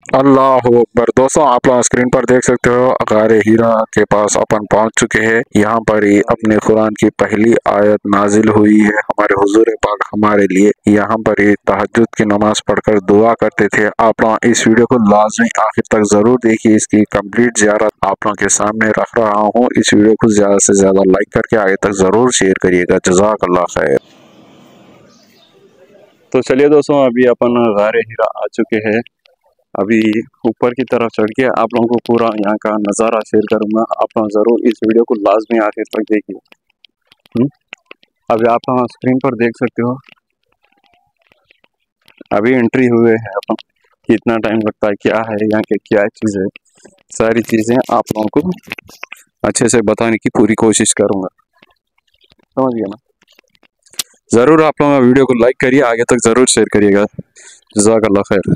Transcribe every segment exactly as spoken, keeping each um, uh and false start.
अल्लाह अकबर। दोस्तों आप लोग स्क्रीन पर देख सकते हो गारे हीरा के पास अपन पहुंच चुके हैं। यहाँ पर ही अपने कुरान की पहली आयत नाजिल हुई है। हमारे हुजूर पाक हमारे लिए यहाँ पर ही तहज्जुद की नमाज पढ़कर दुआ करते थे। आप लोग इस वीडियो को लाजमी आखिर तक जरूर देखिए। इसकी कंप्लीट ज़ियारत आप लोगों के सामने रख रहा हूँ। इस वीडियो को ज्यादा से ज्यादा लाइक करके आगे तक जरूर शेयर करिएगा। जज़ाकल्लाह खैर। तो चलिए दोस्तों, अभी अपन गारे हीरा आ चुके हैं। अभी ऊपर की तरफ चढ़ के आप लोगों को पूरा यहाँ का नज़ारा शेयर करूँगा। आप लोग ज़रूर इस वीडियो को लाजमी आखिर तक देखिए। अभी आप लोग स्क्रीन पर देख सकते हो, अभी एंट्री हुए हैं अपन। कितना टाइम लगता है, क्या है यहाँ के, क्या चीज़ है, सारी चीज़ें आप लोगों को अच्छे से बताने की पूरी कोशिश करूँगा। समझ गया ना? ज़रूर आप लोग वीडियो को लाइक करिए, आगे तक ज़रूर शेयर करिएगा। जज़ाकल्लाह खैर।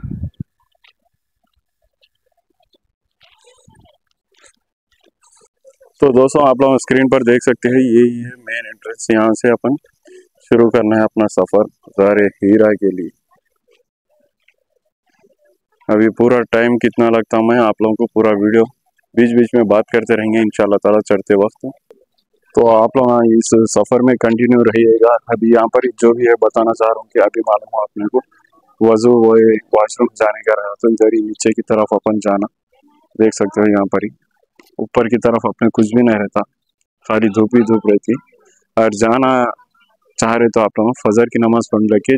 तो दोस्तों आप लोग स्क्रीन पर देख सकते हैं, यही है मेन एंट्रेंस। यहाँ से अपन शुरू करना है अपना सफ़र गारे हीरा के लिए। अभी पूरा टाइम कितना लगता है, मैं आप लोगों को पूरा वीडियो बीच बीच में बात करते रहेंगे इंशाल्लाह ताला चढ़ते वक्त। तो आप लोग इस सफ़र में कंटिन्यू रहिएगा। अभी यहाँ पर जो भी है बताना चाह रहा हूँ कि अभी मालूम हो अपने को वजू वो वॉशरूम जाने का रहा, तो इधर ही नीचे की तरफ अपन जाना। देख सकते हो यहाँ पर ही ऊपर की तरफ अपने कुछ भी नहीं रहता, खाली धूप ही धूप रहती। और जाना चाह रहे तो आप लोग फजर की नमाज पढ़ लेके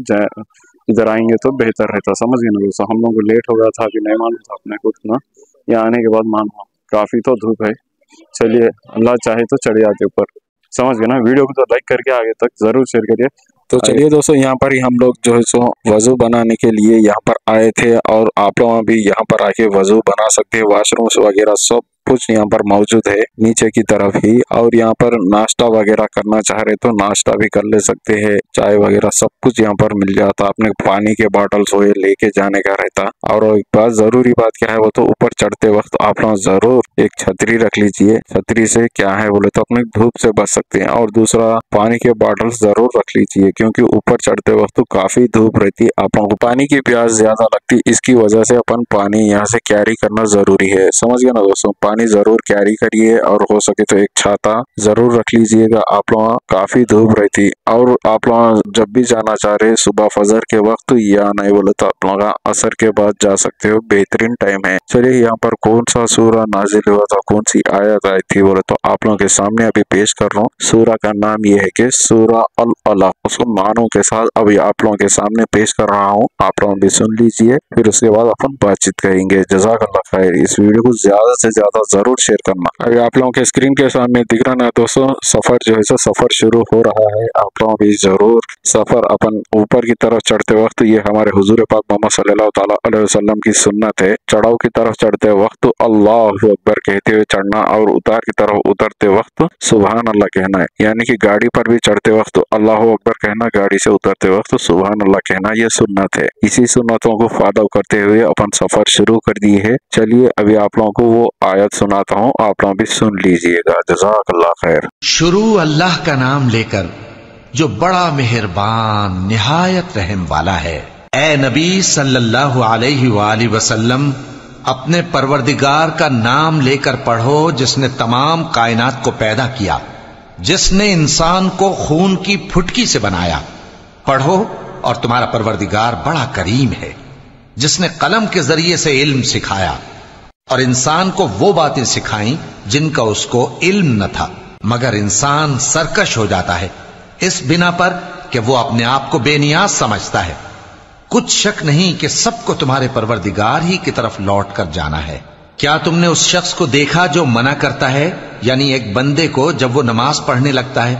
इधर आएंगे तो बेहतर रहता। समझ गए ना दोस्तों? हम लोग को लेट हो गया था, अभी नहीं मालूम था अपने को इतना, यहाँ आने के बाद मालूम काफ़ी तो धूप है। चलिए अल्लाह चाहे तो चढ़ जाते ऊपर। समझ गए ना? वीडियो को तो लाइक करके आगे तक जरूर शेयर करिए। तो चलिए दोस्तों, यहाँ पर ही हम लोग जो है सो वजू बनाने के लिए यहाँ पर आए थे, और आप लोग भी यहाँ पर आके वजू बना सकते हैं। वाशरूम्स वगैरह सब कुछ यहाँ पर मौजूद है नीचे की तरफ ही। और यहाँ पर नाश्ता वगैरह करना चाह रहे तो नाश्ता भी कर ले सकते हैं, चाय वगैरह सब कुछ यहाँ पर मिल जाता। अपने पानी के बॉटल्स वो लेके जाने का रहता। और एक बात जरूरी बात क्या है वो तो ऊपर चढ़ते वक्त आप लोग जरूर एक छतरी रख लीजिए। छतरी से क्या है बोले तो अपने धूप से बच सकते हैं। और दूसरा पानी के बॉटल्स जरूर रख लीजिए, क्योंकि ऊपर चढ़ते वक्त तो काफी धूप रहती है। आप लोगों को पानी की प्यास ज्यादा लगती, इसकी वजह से अपन पानी यहाँ से कैरी करना जरूरी है। समझ गया ना दोस्तों? पानी जरूर कैरी करिए, और हो सके तो एक छाता जरूर रख लीजिएगा। आप लोग काफी धूप रहती, और आप लोग जब भी जाना चाह रहे सुबह फजर के वक्त या नहीं बोले तो आप लोग असर के बाद जा सकते हो, बेहतरीन टाइम है। चलिए यहाँ पर कौन सा सूरा नाजिल हुआ था, कौन सी आयत आई थी बोले तो आप लोगों के सामने अभी पेश कर रहा हूँ। सूरा का नाम ये है कि सूरा अल अलaq। उसको मानों के साथ अभी आप लोगों के सामने पेश कर रहा हूँ, आप लोग भी सुन लीजिए, फिर उसके बाद अपन बातचीत करेंगे। जज़ाकल्लाह खैर। इस वीडियो को ज्यादा से ज्यादा जरूर शेयर करना। अभी आप लोगों के स्क्रीन के सामने दिख रहा ना दोस्तों, सफर जो है सो सफर शुरू हो रहा है। आप लोग भी जरूर सफर अपन ऊपर की तरफ चढ़ते वक्त, ये हमारे हुजूर पाक मोहम्मद सल्लल्लाहु ताला अलैहि वसल्लम की सुन्नत है। चढ़ाव की तरफ चढ़ते वक्त अल्लाह अकबर कहते हुए चढ़ना, और उतार की तरफ उतरते वक्त सुबहान अल्लाह कहना है। यानी कि गाड़ी पर भी चढ़ते वक्त अल्लाह अकबर कहना, गाड़ी से उतरते वक्त सुबहान अल्लाह कहना, ये सुन्नत है। इसी सुन्नतों को फॉलो करते हुए अपन सफर शुरू कर दिए है। चलिए अभी आप लोगों को वो आयत सुनाता हूँ, आप लोग भी सुन लीजिएगा। जज़ाकल्लाह खैर। शुरू अल्लाह का नाम लेकर जो बड़ा मेहरबान निहायत रहम वाला है। ए नबी सल्लल्लाहु अलैहि वालैहि वसल्लम, अपने परवरदिगार का नाम लेकर पढ़ो जिसने तमाम कायनात को पैदा किया, जिसने इंसान को खून की फुटकी से बनाया। पढ़ो और तुम्हारा परवरदिगार बड़ा करीम है, जिसने कलम के जरिए से इल्म सिखाया और इंसान को वो बातें सिखाई जिनका उसको इल्म न था, मगर इंसान सरकश हो जाता है इस बिना पर कि वो अपने आप को बेनियाज समझता है। कुछ शक नहीं कि सबको तुम्हारे परवरदिगार ही की तरफ लौट कर जाना है। क्या तुमने उस शख्स को देखा जो मना करता है, यानी एक बंदे को जब वो नमाज पढ़ने लगता है?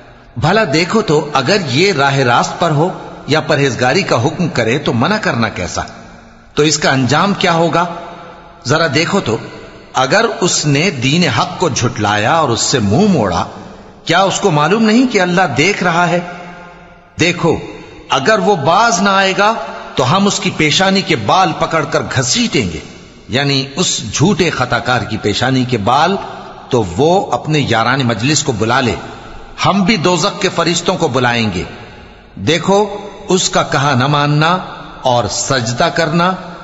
भला देखो तो, अगर ये राह रास्त पर हो या परहेजगारी का हुक्म करे तो मना करना कैसा, तो इसका अंजाम क्या होगा? जरा देखो तो, अगर उसने दीन हक को झुटलाया और उससे मुंह मोड़ा, क्या उसको मालूम नहीं कि अल्लाह देख रहा है? देखो, अगर वो बाज ना आएगा तो हम उसकी पेशानी के बाल पकड़कर घसीटेंगे, यानी उस झूठे खताकार की पेशानी के बाल, तो वो अपने यारान मजलिस को बुला ले, हम भी दोजख के फरिश्तों को बुलाएंगे। देखो, उसका कहा न मानना और सजदा करना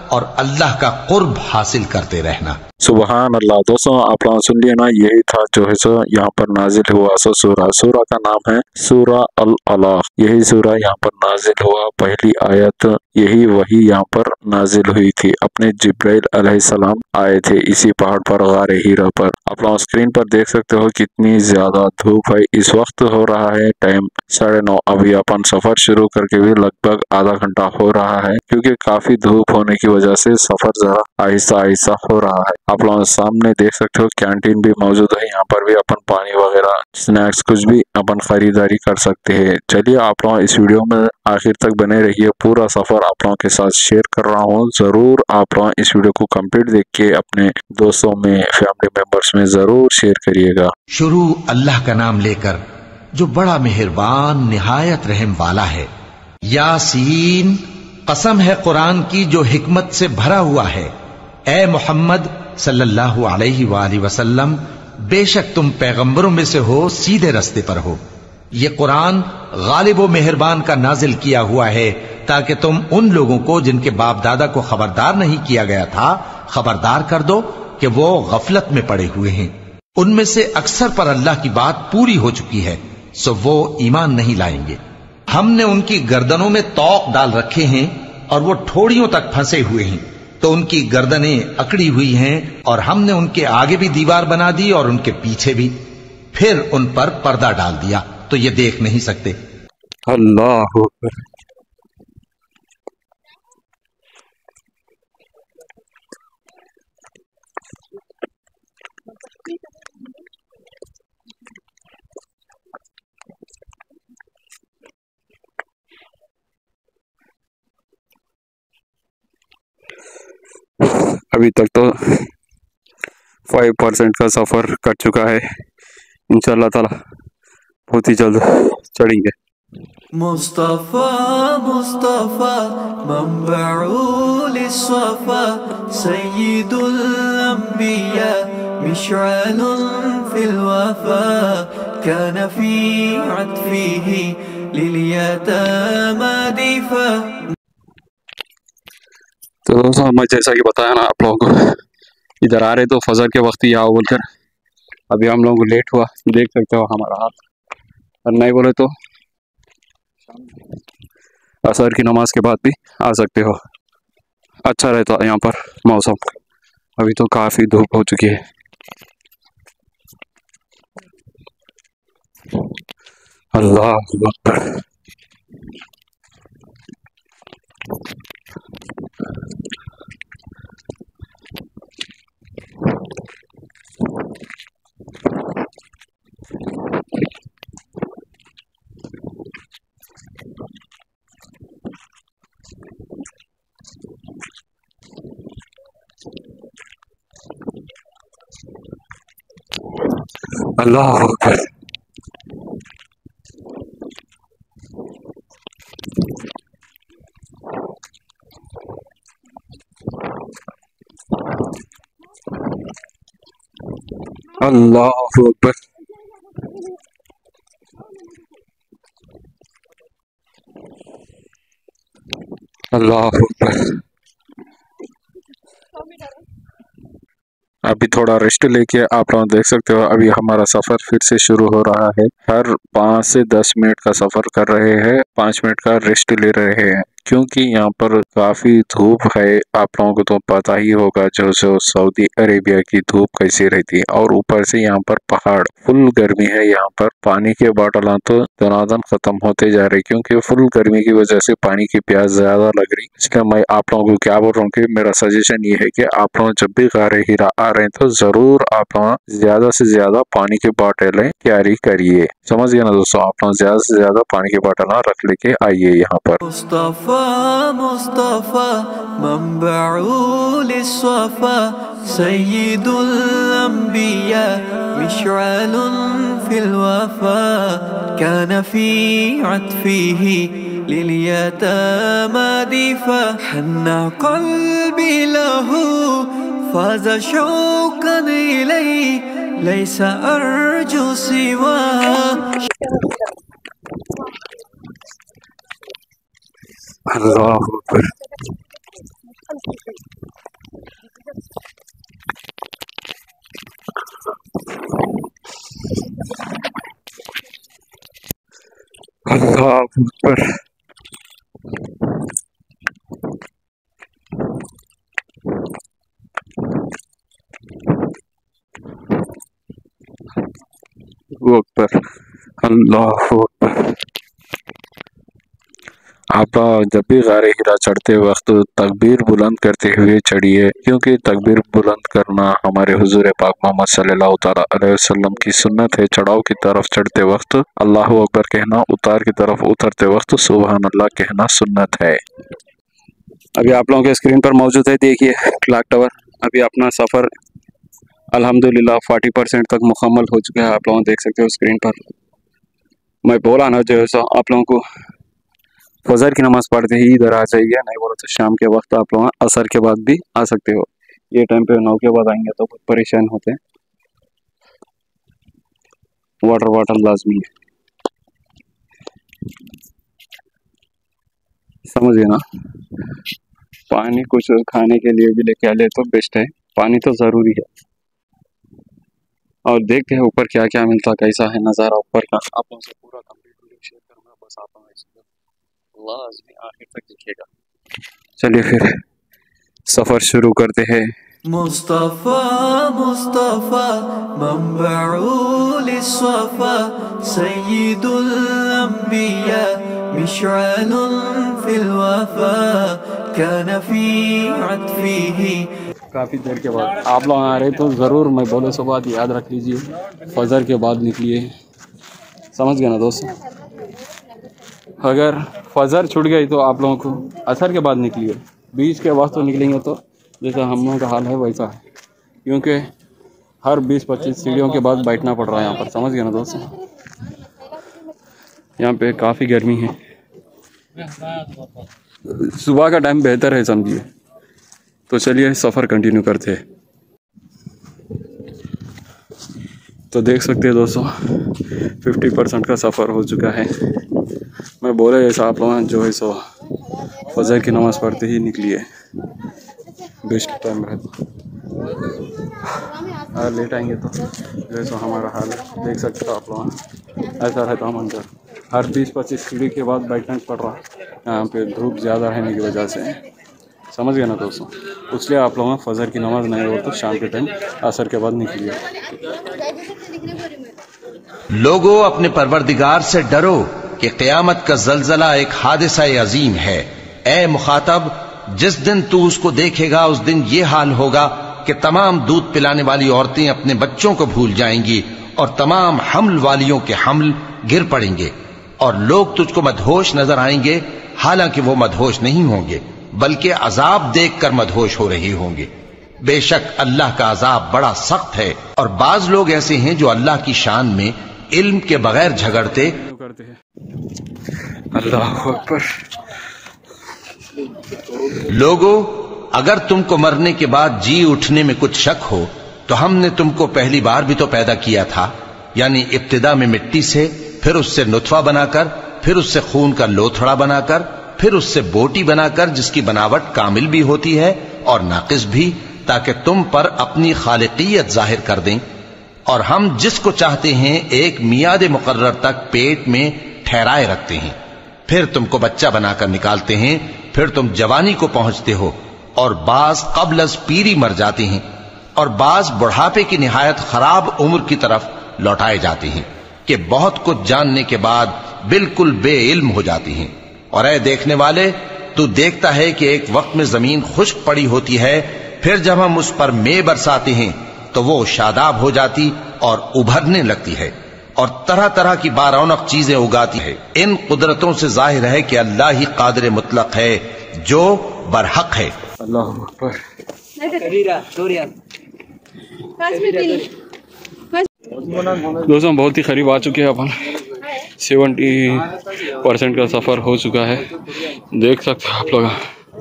और अल्लाह का कुर्ब हासिल करते रहना। सुबहान अल्लाह। दोस्तों आप लोग सुन लिए ना, यही था जो है सो यहाँ पर नाजिल हुआ सो सूरा। सूरा का नाम है सूरा अल अलाक। यही सूरा यहाँ पर नाजिल हुआ। पहली आयत यही वही यहाँ पर नाजिल हुई थी। अपने जिब्राइल अलैहिस्सलाम आए थे इसी पहाड़ पर, गारे हीरा पर। आप लोग स्क्रीन पर देख सकते हो कितनी ज्यादा धूप है। इस वक्त हो रहा है टाइम साढ़े नौ। अभी अपन सफर शुरू करके भी लगभग आधा घंटा हो रहा है, क्योंकि काफी धूप होने की वजह से सफर जरा आहिस्ता आहिस्ता हो रहा है। आप लोग सामने देख सकते हो कैंटीन भी मौजूद है। यहाँ पर भी अपन पानी वगैरह स्नैक्स कुछ भी अपन खरीदारी कर सकते हैं। चलिए आप लोग इस वीडियो में आखिर तक बने रहिए। पूरा सफर आप लोगों के साथ शेयर कर रहा हूँ। जरूर आप लोग इस वीडियो को कंप्लीट देख के अपने दोस्तों में, फैमिली मेंबर्स में जरूर शेयर करिएगा। शुरू अल्लाह का नाम लेकर जो बड़ा मेहरबान निहायत रहम वाला है। यासीन, कसम है कुरान की जो हिकमत से भरा हुआ है। ए मोहम्मद सल्लल्लाहु अलैहि वालैहि वसल्लम, बेशक तुम पैगंबरों में से हो, सीधे रास्ते पर हो। ये कुरान गालिब व मेहरबान का नाजिल किया हुआ है ताकि तुम उन लोगों को जिनके बाप दादा को खबरदार नहीं किया गया था, खबरदार कर दो कि वो गफलत में पड़े हुए हैं। उनमें से अक्सर पर अल्लाह की बात पूरी हो चुकी है, सो वो ईमान नहीं लाएंगे। हमने उनकी गर्दनों में तौक डाल रखे हैं और वो ठोड़ियों तक फंसे हुए हैं, तो उनकी गर्दनें अकड़ी हुई हैं। और हमने उनके आगे भी दीवार बना दी और उनके पीछे भी, फिर उन पर पर्दा डाल दिया तो ये देख नहीं सकते। अल्लाह अकबर। अभी तक तो फाइव परसेंट का सफ़र कर चुका है। इंशाल्लाह ताला बहुत ही जल्द चढ़ेंगे। मुस्तफा मुस्तफा मंबउल सफा सय्यिदुल अंबिया मिशअलुन फिल वफा कान फी अत्फिही लिल यतामा दिफा। तो दोस्तों मैं जैसा कि बताया ना आप लोगों को, इधर आ रहे तो फजर के वक्त ही आओ बोलकर। अभी हम लोगों को लेट हुआ, देख सकते हो हमारा हाथ। और नहीं बोले तो असर की नमाज के बाद भी आ सकते हो। अच्छा रहता है यहाँ पर मौसम। अभी तो काफ़ी धूप हो चुकी है। अल्लाह अकबर। अल्लाह अकबर। अल्लाह अकबर। अल्लाह अकबर। अभी थोड़ा रेस्ट लेके आप लोग देख सकते हो अभी हमारा सफर फिर से शुरू हो रहा है। हर पाँच से दस मिनट का सफर कर रहे हैं, पाँच मिनट का रेस्ट ले रहे हैं, क्योंकि यहाँ पर काफी धूप है। आप लोगों को तो पता ही होगा जो जो सऊदी अरेबिया की धूप कैसी रहती है, और ऊपर से यहाँ पर पहाड़, फुल गर्मी है। यहाँ पर पानी के बोतल तो दनादन खत्म होते जा रहे, क्योंकि फुल गर्मी की वजह से पानी की प्यास ज्यादा लग रही। इसलिए मैं आप लोगों को क्या बोल रहा हूँ कि मेरा सजेशन ये है कि आप लोग जब भी गारे हीरा आ रहे हैं तो जरूर आप लोग ज्यादा से ज्यादा पानी की बोतलें कैरी करिए। समझ गए ना दोस्तों, आप लोग ज्यादा से ज्यादा पानी की बोतल रख लेके आइए यहाँ पर। मुस्तफा मुस्तफा मंबउल सफा सय्यिदुल अंबिया मिशअलुन फिल वफा कान फी अत्फिही लिल यतामा दिफा हन्ना क़ल्बी लहू फाज़ शौक़न इलैहि लैसा अर्जू सिवा। अल्लाह अकबर। अल्लाह अकबर। अकबर अल्लाह अकबर। आप जब भी गारे हिरा चढ़ते वक्त तकबीर बुलंद करते हुए चढ़िए, क्योंकि तकबीर बुलंद करना हमारे हुजूर पाक मोहम्मद सल्लल्लाहु तआला अलैहि वसल्लम की सुन्नत है। चढ़ाव की तरफ चढ़ते वक्त अल्लाह अकबर कहना, उतार की तरफ उतरते वक्त सुबहान अल्लाह कहना सुन्नत है। अभी आप लोगों के स्क्रीन पर मौजूद है, देखिए क्लॉक टावर। अभी अपना सफ़र अल्हम्दुलिल्लाह चालीस परसेंट तक मुकम्मल हो चुका है। आप लोग देख सकते हो स्क्रीन पर। मैं बोला ना जो है सो आप लोगों को फजर की नमाज़ पढ़ते ही इधर आ जाइए, नहीं बोला तो शाम के वक्त आप लोग असर के बाद भी आ सकते हो। ये टाइम पे नौ के बाद आएंगे तो बहुत परेशान होते हैं। वाटर वाटर लाजमी है, समझिए ना। पानी कुछ खाने के लिए भी लेके आ ले तो बेस्ट है, पानी तो ज़रूरी है। और देखते हैं ऊपर क्या क्या मिलता, कैसा है नज़ारा ऊपर का। आप लोगों से पूरा कंप्लीट वीडियो शेयर करूँगा, बस आप लोग लाज़मी आखिर तक देखिएगा। चलिए फिर सफ़र शुरू करते हैं। मुस्तफ़ा मुस्तफ़ा मंबउल सफ़ा सय्यिदुल अंबिया मिशअलुन फिल वफ़ा कान फी अत्फ़िही। काफ़ी देर के बाद आप लोग आ रहे तो ज़रूर मैं बोले सो बात याद रख लीजिए, फजर के बाद निकलिए, समझ गए ना दोस्तों। अगर फजर छूट गई तो आप लोगों को असर के बाद निकलिए, बीच के वक्त तो निकलेंगे तो जैसा हम लोगों का हाल है वैसा है, क्योंकि हर बीस पच्चीस सीढ़ियों के बाद बैठना पड़ रहा है यहाँ पर, समझ गए ना दोस्तों। यहाँ पे काफ़ी गर्मी है, सुबह का टाइम बेहतर है समझिए। तो चलिए सफ़र कंटिन्यू करते हैं। तो देख सकते हैं दोस्तों पचास परसेंट का सफ़र हो चुका है। मैं बोले जैसा आप लोग जो है सो फजर की नमाज़ पढ़ते ही निकलिए, बेस्ट टाइम रहता। अगर लेट आएंगे तो जैसा हमारा हाल है, देख सकते हो आप लोग, ऐसा रहता मंजर। हर बीस पच्चीस सीढ़ी के बाद बैठना पड़ रहा है, यहाँ पे धूप ज़्यादा रहने की वजह से, समझ गए ना दोस्तों। इसलिए आप लोग फजर की नमाज़ नहीं हो तो शाम के टाइम असर के बाद निकलिए। लोगों, अपने परवरदिगार से डरो कि क़यामत का जल्जला एक हादिसा अजीम है। ए मुखातब, जिस दिन तू उसको देखेगा उस दिन ये हाल होगा कि तमाम दूध पिलाने वाली औरतें अपने बच्चों को भूल जाएंगी और तमाम हमल वालियों के हमल गिर पड़ेंगे और लोग तुझको मदहोश नजर आएंगे, हालांकि वो मदहोश नहीं होंगे बल्कि अजाब देखकर मदहोश हो रही होंगे। बेशक अल्लाह का अजाब बड़ा सख्त है। और बाज लोग ऐसे हैं जो अल्लाह की शान में इल्म के बगैर झगड़ते करते हैं। अल्लाह अकबर। लोगों, अगर तुमको मरने के बाद जी उठने में कुछ शक हो तो हमने तुमको पहली बार भी तो पैदा किया था, यानी इब्तिदा में मिट्टी से, फिर उससे नुतफा बनाकर, फिर उससे खून का लोथड़ा बनाकर, फिर उससे बोटी बनाकर जिसकी बनावट कामिल भी होती है और नाकिस भी, ताकि तुम पर अपनी खालिकियत जाहिर कर दें। और हम जिसको चाहते हैं एक मियाद मुकर्रर तक पेट में ठहराए रखते हैं, फिर तुमको बच्चा बनाकर निकालते हैं, फिर तुम जवानी को पहुंचते हो और बाज कब्ल अज पीरी मर जाते हैं और बाज बुढ़ापे की निहायत खराब उम्र की तरफ लौटाए जाते हैं कि बहुत कुछ जानने के बाद बिल्कुल बेइल्म हो जाती हैं। और ऐ देखने वाले, तू देखता है कि एक वक्त में जमीन खुश्क पड़ी होती है, फिर जब हम उस पर मे बरसाते हैं तो वो शादाब हो जाती और उभरने लगती है और तरह तरह की बारौनक चीजें उगाती है। इन कुदरतों से जाहिर है कि अल्लाह ही कादिर मुतलक है जो बरहक है। अल्लाह अकबर। दोस्तों बहुत ही करीब आ चुके हैं अपन, सेवेंटी परसेंट का सफ़र हो चुका है, देख सकते हो आप लोग।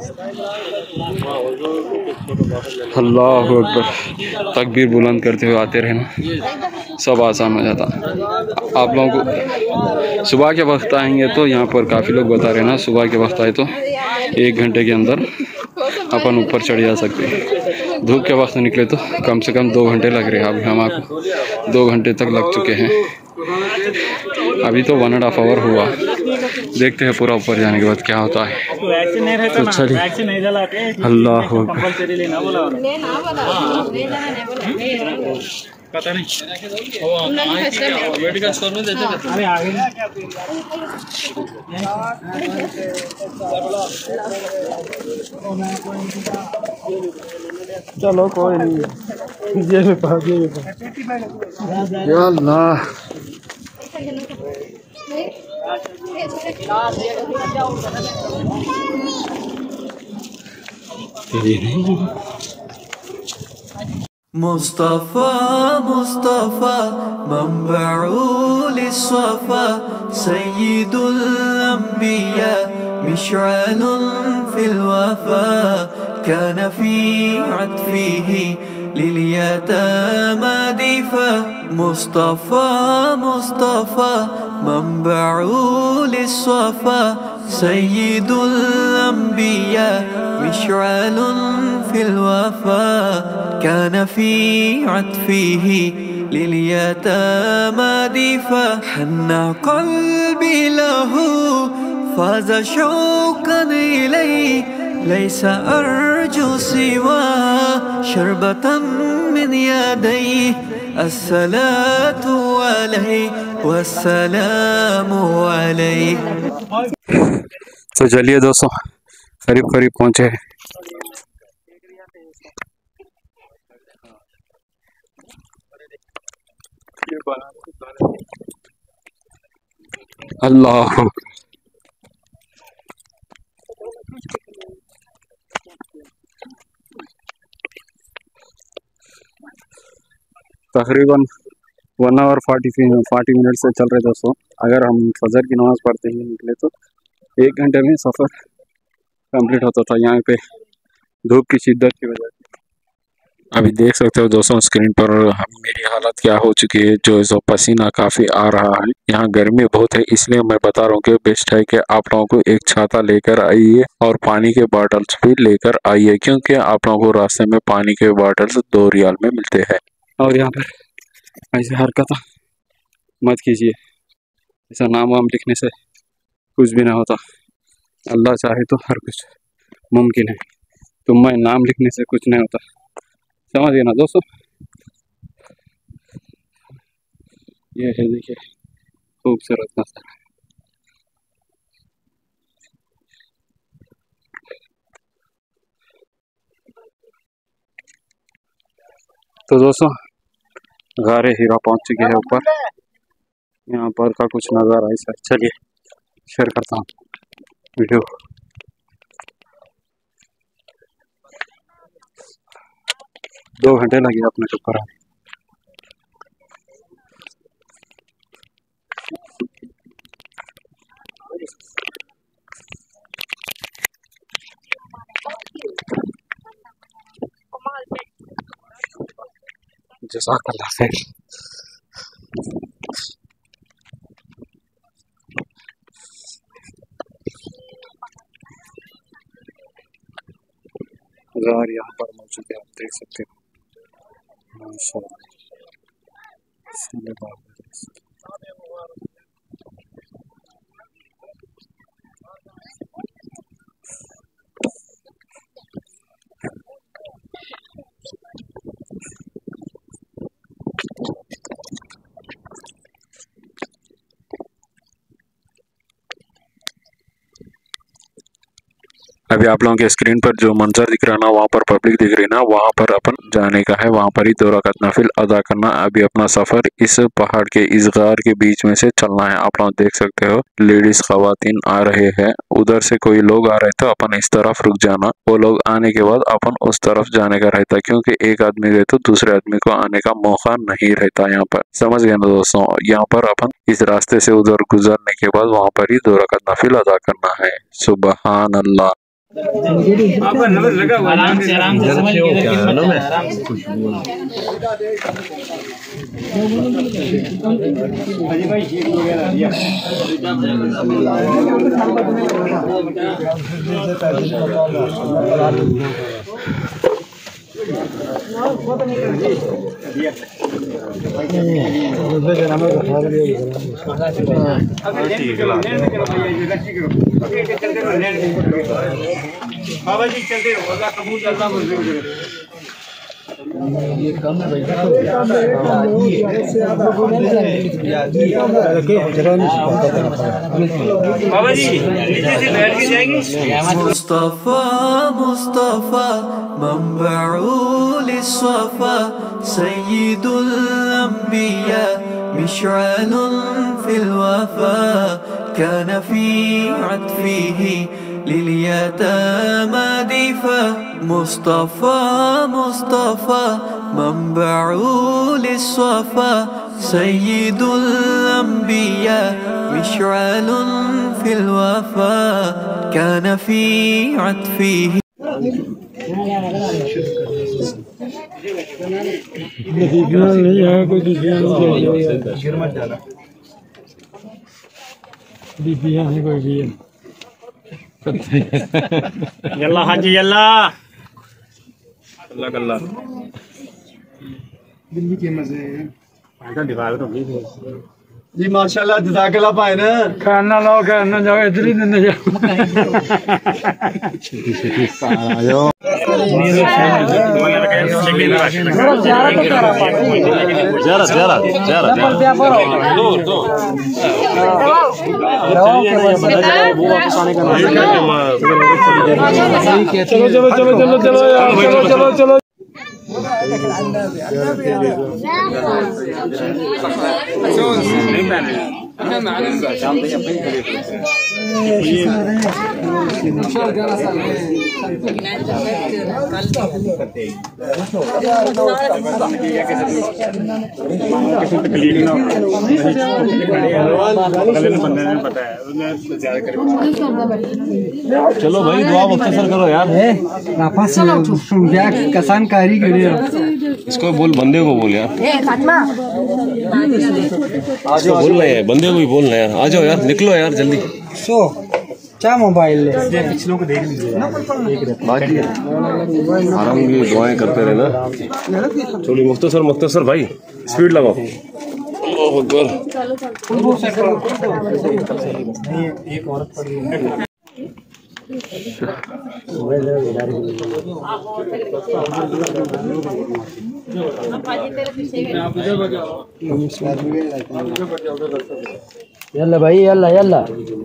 अल्लाह अकबर। तकबीर बुलंद करते हुए आते रहना, सब आसान हो जाता। आप लोगों को सुबह के वक्त आएंगे तो यहाँ पर काफ़ी लोग बता रहे हैं ना, सुबह के वक्त आए तो एक घंटे के अंदर अपन ऊपर चढ़ जा सकते हैं। धूप के वक्त निकले तो कम से कम दो घंटे लग रहे हैं। अभी हमारे दो घंटे तक लग चुके हैं। अभी तो वन एंड हाफ आवर हुआ। देखते हैं पूरा ऊपर जाने के बाद क्या होता है। तो चलिए, अल्लाह पता नहीं मेडिकल स्टोर में देते अरे आगे चलो कोई नहीं ये भी पा ये भी पा या अल्लाह मुस्तफ़ा मुस्तफ़ा मंबउ लिस्सफ़ा सय्यिदुल अंबिया मिशअलुन फिल वफ़ा कान फी अत्फ़िही लिलयतामा दिफ़ा मुस्तफ़ा मुस्तफ़ा मंबउ लिस्सफ़ा सय्यिदुल अंबिया मिशअलुन फिल वफ़ा कान फी अत्फ़िही लिलयतामा दिफ़ा हन्ना क़ल्बी लहू फ़ाज़ शौक़न इलैहि लैसा अर्जू सिवा शरबतन मिन यदैहि अस्सलातु अलैहि वस्सलामु अलैहि। तो चलिए दोस्तों, करीब करीब पहुँचे हैं। अल्लाह तकरीबन one hour forty forty minute से चल रहे दोस्तों। अगर हम फजर की नमाज़ पढ़ते ही निकले तो एक घंटे में सफ़र कंप्लीट होता था। यहाँ पे धूप की शिद्दत की वजह से अभी देख सकते हो दोस्तों स्क्रीन पर मेरी हालत क्या हो चुकी है। जो सो पसीना काफ़ी आ रहा है। यहाँ गर्मी बहुत है, इसलिए मैं बता रहा हूँ कि बेस्ट है कि आप लोगों को एक छाता लेकर आइए और पानी के बॉटल्स भी लेकर आइए, क्योंकि आप लोगों को रास्ते में पानी के बॉटल्स दो रियाल में मिलते हैं। और यहाँ पर ऐसे हरकत मत कीजिए, ऐसा नाम वाम लिखने से कुछ भी ना होता। अल्लाह चाहे तो हर कुछ मुमकिन है, तो मैं नाम लिखने से कुछ नहीं होता, समझिए ना दोस्तों। ये है देखिए खूबसूरत नज़ारा। तो दोस्तों गारे हीरा पहुंच चुके हैं ऊपर। यहाँ पर का कुछ नज़ारा ऐसा। चलिए शेयर करता हूँ वीडियो। दो घंटे लगे अपने ऊपर आने। जज़ाकल्लाह खैर। गार यहाँ पर मौजूद है, आप देख सकते हो माशाअल्लाह। अभी आप लोगों के स्क्रीन पर जो मंजर दिख रहा है ना, वहाँ पर पब्लिक दिख रही है ना, वहाँ पर अपन जाने का है। वहाँ पर ही दो रकात नफिल अदा करना। अभी अपना सफ़र इस पहाड़ के इस गार के बीच में से चलना है। आप लोग देख सकते हो लेडीज खवातीन आ रहे हैं। उधर से कोई लोग आ रहे थे, अपन इस तरफ रुक जाना। वो लोग आने के बाद अपन उस तरफ जाने का रहता, क्योंकि एक आदमी गए तो दूसरे आदमी को आने का मौका नहीं रहता। यहाँ पर समझ गए ना दोस्तों। यहाँ पर अपन इस रास्ते से उधर गुजरने के बाद वहाँ पर ही दो रकात नफिल अदा करना है। सुबहान अल्लाह। आराम से आराम से समझ के आराम से भाई बाबा जी चलते रहो, कबूल करना ये कम है भाई। बाबा जी नीचे से बैठ के जाएंगे। मुस्तफा मुस्तफा मंबउल सफा सय्यिदुल अंबिया मिशअलुन फिल वफा कान फी अत्फिही लिलयतामा दिफा मुस्तफा मुस्तफा मंबउल सफा सय्यिदुल अंबिया मिशअलुन फिल वफा कान फी अत्फिही। नहीं है कोई गिर मत जाना, बीबियां है कोई भी है। यल्ला हाजी यल्ला अल्लाह कल्ला दिल्ली के मजे हैं। आधा दीवार तो भी जी माशाल्लाह जज़ाकल्लाह पाए ना। खाना लाओ खाना जाओ इधर ही न जाओ। जरा जरा जरा चलो चलो चलो चलो चलो यार चलो चलो चलो। चलो भाई दुआ मुख्तसर करो यार। कसान कारी इसको बोल, बंदे को बोल यार, इसको बोलना है, बंदे को ही बोलना है यार। आ जाओ यार, निकलो यार जल्दी। सो क्या मोबाइल पिछलों को देख लीजिए, आराम की दुआएं करते रहना। चलो मुख्तसर मुख्तसर भाई, स्पीड लगाओ। एक औरत पड़ी है। यल्ला भाई यल्ला यल्ला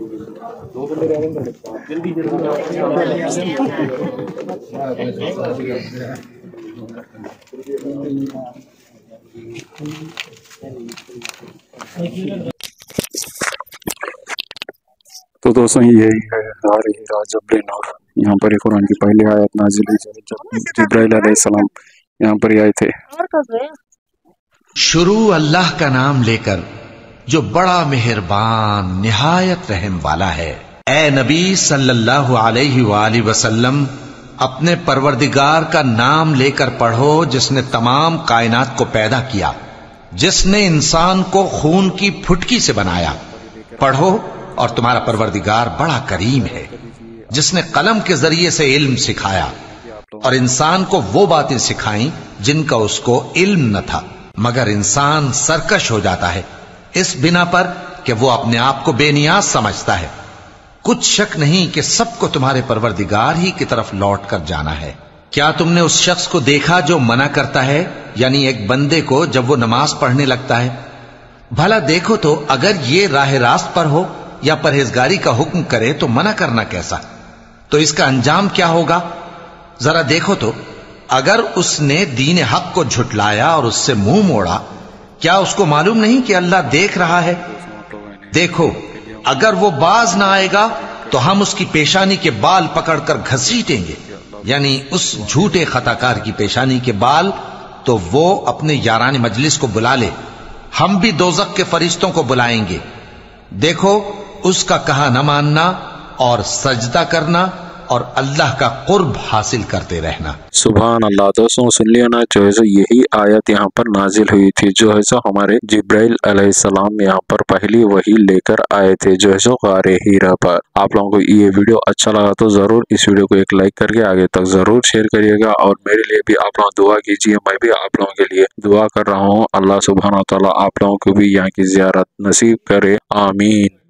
जल्दी तो दोस्तों यही है हमारे जबल नूर। यहाँ पर कुरान की पहली आयत नाजिल हुई जब जिब्राइल अलैहिस्सलाम यहाँ पर आए थे। शुरू अल्लाह का नाम लेकर जो बड़ा मेहरबान निहायत रहम वाला है। ए नबी सल्लल्लाहु अलैहि वसल्लम अपने परवरदिगार का नाम लेकर पढ़ो जिसने तमाम कायनात को पैदा किया, जिसने इंसान को खून की फुटकी से बनाया। पढ़ो और तुम्हारा परवरदिगार बड़ा करीम है, जिसने कलम के जरिए से इल्म सिखाया और इंसान को वो बातें सिखाई जिनका उसको इल्म न था, मगर इंसान सरकश हो जाता है इस बिना पर कि वो अपने आप को बेनियाज समझता है। कुछ शक नहीं कि सबको तुम्हारे परवरदिगार ही की तरफ लौट कर जाना है। क्या तुमने उस शख्स को देखा जो मना करता है, यानी एक बंदे को जब वो नमाज पढ़ने लगता है? भला देखो तो अगर ये राह रास्त पर हो या परहेजगारी का हुक्म करे तो मना करना कैसा? तो इसका अंजाम क्या होगा? जरा देखो तो, अगर उसने दीन हक को झुटलाया और उससे मुंह मोड़ा, क्या उसको मालूम नहीं कि अल्लाह देख रहा है? देखो, अगर वो बाज ना आएगा तो हम उसकी पेशानी के बाल पकड़कर घसीटेंगे, यानी उस झूठे खताकार की पेशानी के बाल। तो वो अपने यारान मजलिस को बुला ले, हम भी दोजख के फरिश्तों को बुलाएंगे। देखो, उसका कहा न मानना और सजदा करना और अल्लाह का कुर्ब हासिल करते रहना। सुभान अल्लाह। दोस्तों सुन लिया ना, जो है सो यही आयत यहाँ पर नाजिल हुई थी, जो है सो हमारे जिब्राइल अलैहिस्सलाम यहाँ पर पहली वही लेकर आए थे, जो है सो गारे हीरा पर। आप लोगों को ये वीडियो अच्छा लगा तो जरूर इस वीडियो को एक लाइक करके आगे तक जरूर शेयर करिएगा, और मेरे लिए भी आप लोग दुआ कीजिए, मैं भी आप लोगों के लिए दुआ कर रहा हूँ। अल्लाह सुब्हानहू व तआला आप लोगों को भी यहाँ की ज़ियारत नसीब करे, आमीन।